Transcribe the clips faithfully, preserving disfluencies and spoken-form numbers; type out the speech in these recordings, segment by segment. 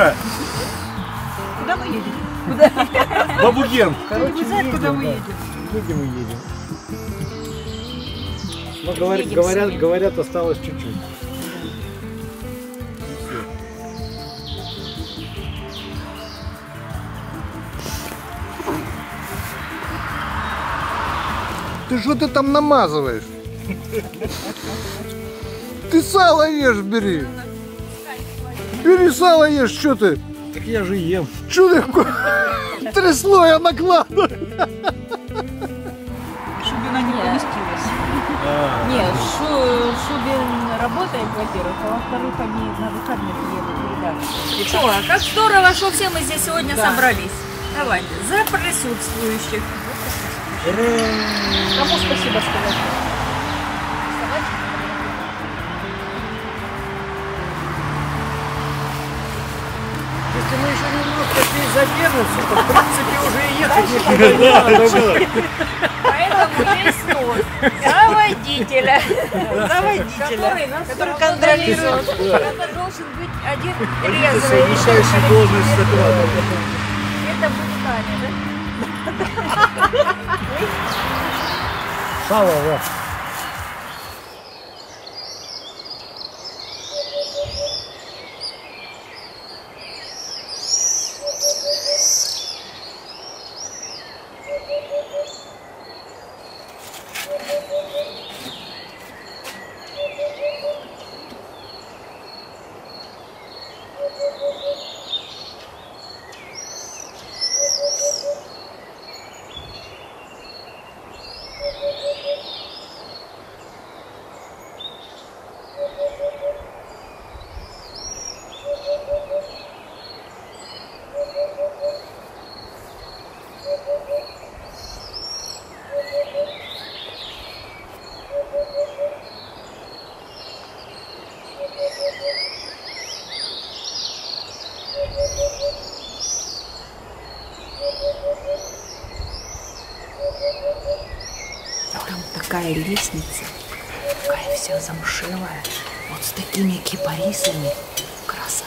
Кира! Куда мы едем? Куда? Бабуген! Короче, не знает, куда мы едем. Едем и едем. Но говорят, говорят, говорят, осталось чуть-чуть. Ты что ты там намазываешь? Ты сало ешь, бери. Бери сало ешь, что ты? Так я же ем. Что ты трясло я накладываю? Чтобы она не поместилась. А, Нет, Шу- Шубин работает, во-первых, а во-вторых, они на выходных едут, ребята. Что, как здорово, что все мы здесь сегодня Да. собрались. Давайте, за присутствующих. Кому спасибо сказать? если мы еще немножко здесь задержимся, то в принципе уже и ехать никуда не надо. Поэтому весь нос за водителя, За водителя, который нас который контролирует. контролирует. Это должен быть один Водитель, резвый. совмещающий должность с докладом. Это будет Таня, да? Сало, да. Там такая лестница, такая вся замшелая, вот с такими кипарисами. Красота.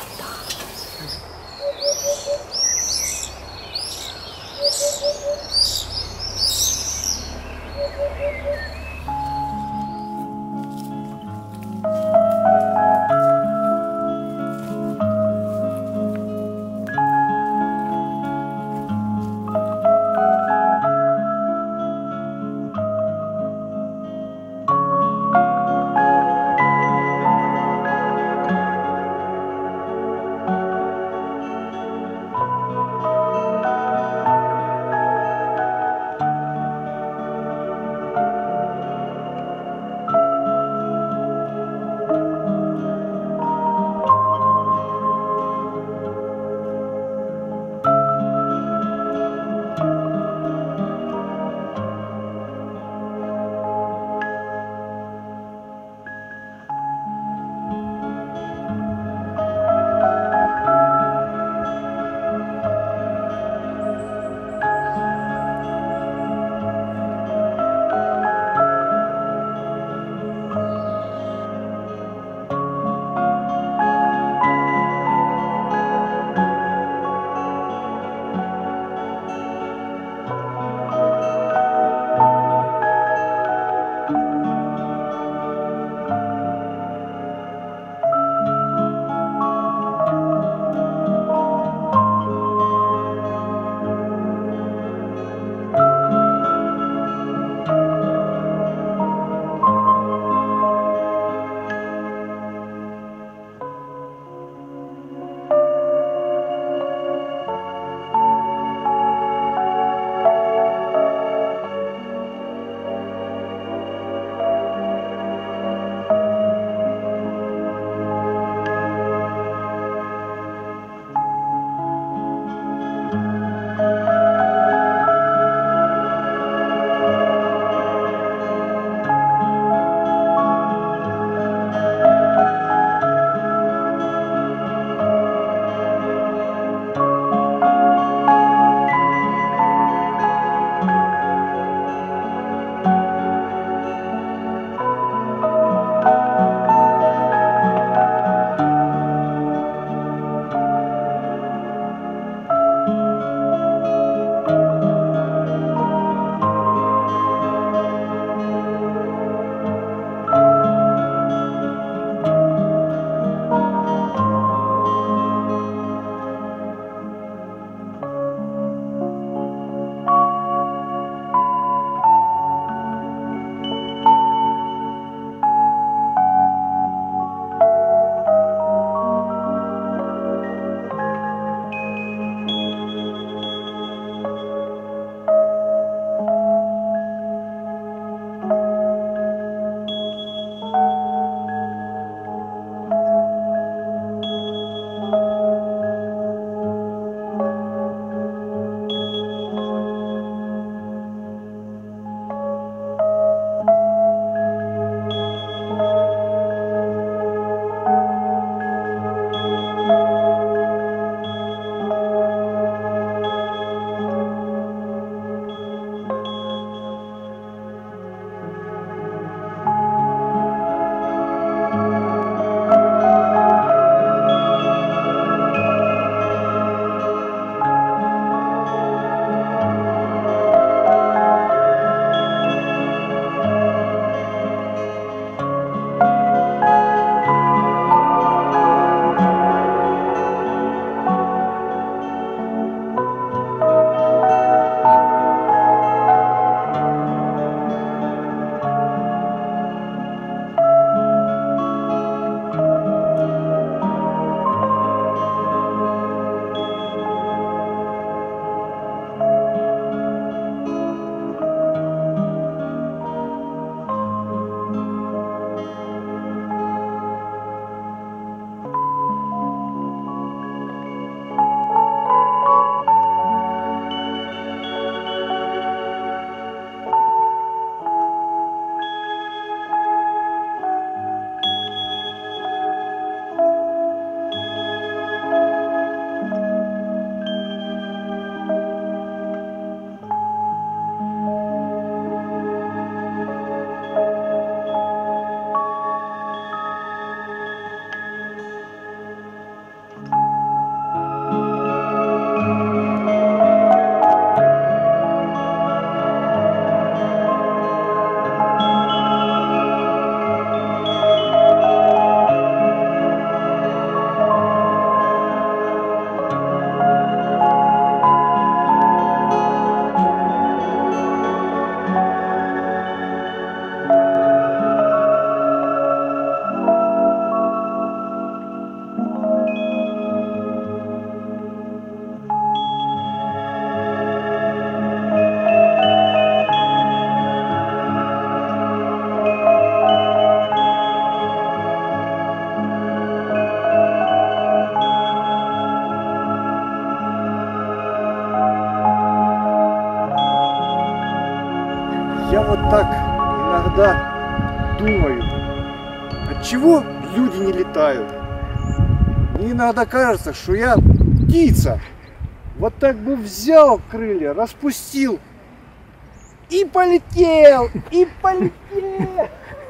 Я вот так иногда думаю, отчего люди не летают. Мне иногда кажется, что я птица. Вот так бы взял крылья, распустил и полетел, и полетел.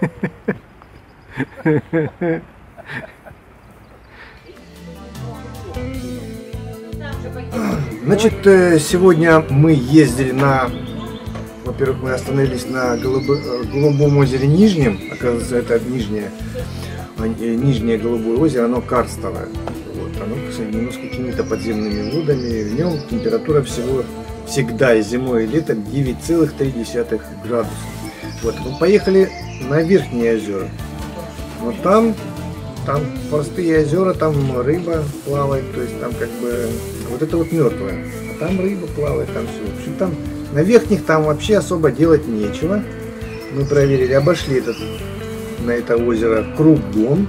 Значит, сегодня мы ездили на... Во-первых, мы остановились на Голубо- Голубом озере Нижнем. Оказывается, это нижнее, нижнее Голубое озеро, оно карстовое. Вот, оно соединено с какими-то подземными водами. В нем температура всего всегда и зимой, и летом девять целых три десятых градуса. Вот, мы поехали на Верхние озера. Вот там, там простые озера, там рыба плавает, то есть там как бы вот это вот мертвое. А там рыба плавает, там все. В общем, там на верхних там вообще особо делать нечего. Мы проверили, обошли этот, на это озеро кругом.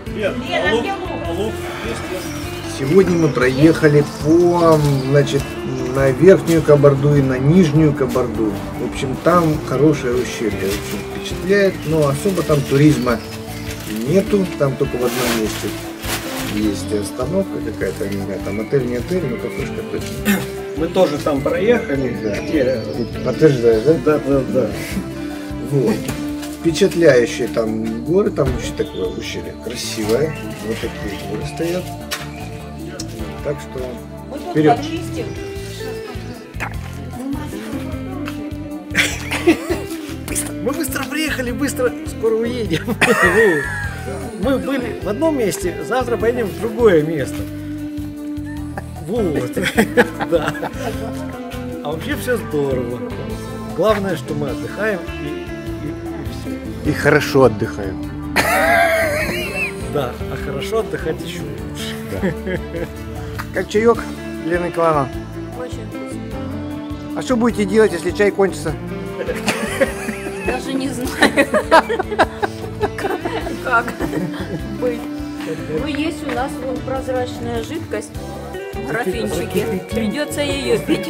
Сегодня мы проехали по, значит, на верхнюю Кабарду и на нижнюю Кабарду. В общем, там хорошее ущелье, очень впечатляет, но особо там туризма нету, там только в одном месте есть остановка какая-то, не знаю, там отель, не отель, но кафешка точно. Мы тоже там проехали. Да. Где? Подтверждаешь, да? Да, да, да. Вот. Впечатляющие там горы, там вообще такое ущелье красивое. Вот такие горы стоят. Так что вперед. Мы быстро приехали, быстро, скоро уедем. Мы были в одном месте, завтра поедем в другое место. Вот. Да. А вообще все здорово. Главное, что мы отдыхаем и, и, и все. И хорошо отдыхаем. Да, а хорошо отдыхать еще лучше. Да. Как чаек, Лена Николаевна? Очень вкусно. А что будете делать, если чай кончится? Даже не знаю, как быть. Ну, есть у нас вон прозрачная жидкость в графинчике. Придется ее пить.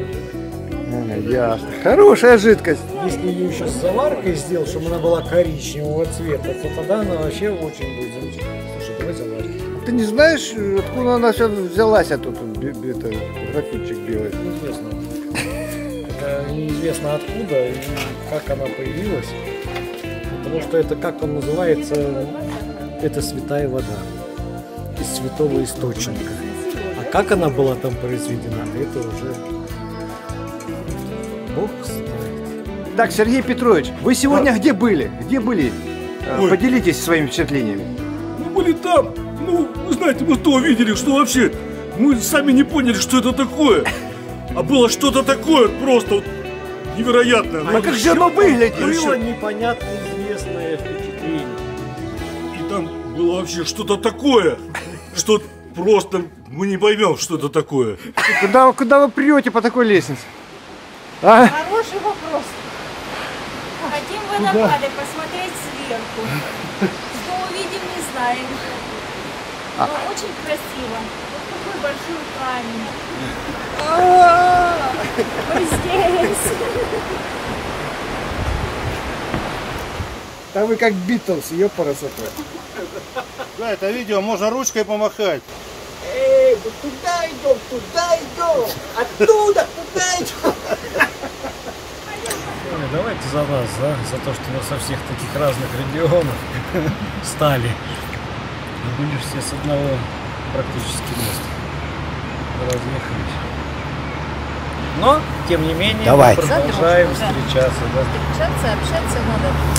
Ясно. Хорошая жидкость. Если ее еще с заваркой сделать, чтобы она была коричневого цвета, то тогда она вообще очень будет замечательно. Слушай, давай заварки. Ты не знаешь, откуда она сейчас взялась, а тут это, графинчик белый? Неизвестно. Это неизвестно откуда и как она появилась. Потому что это, как он называется, это святая вода из святого источника. А как она была там произведена, это уже Бог знает. Так, Сергей Петрович, вы сегодня где были? Где были? Ой. Поделитесь своими впечатлениями. Мы были там, ну, вы знаете, мы то увидели, что вообще, мы сами не поняли, что это такое. А было что-то такое просто вот невероятное. А как же оно выглядит? Было непонятно известное впечатление. И там было вообще что-то такое, что просто мы не поймем, что это такое. Куда, куда вы прете по такой лестнице? А? Хороший вопрос. Хотим водопады посмотреть сверху. Что увидим, не знаем. Но очень красиво. Вот такой большой камень. Мы здесь. Да вы как Битлз, ее парасотой. Да, это видео, можно ручкой помахать. Эй, вот туда идем, туда идем, оттуда, туда идем. Давайте за нас, да, за то, что мы со всех таких разных регионов стали. Мы были все с одного практически места. Разъехались. Но, тем не менее, Давай. мы продолжаем Задружно, да. встречаться. Да. Встречаться, общаться надо.